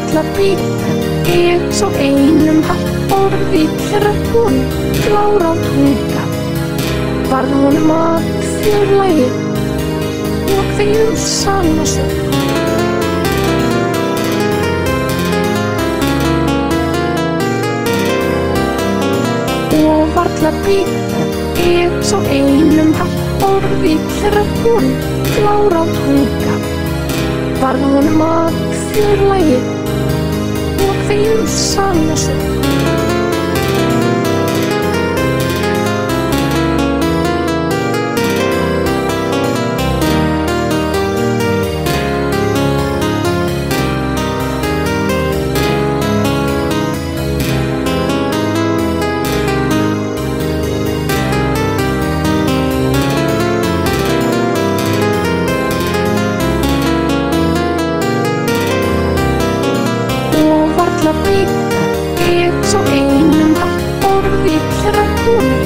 varla bíta, svo einum hatt illrar konu, fláráð tunga, varð honum að fjörlagi og þeygi sanna sög. Og varla bíta, svo einum hatt illrar konu, fláráð tunga, varð honum að fjörlagi og þeygi sanna sög. Varla bíta, svo einum hatt illrar konu,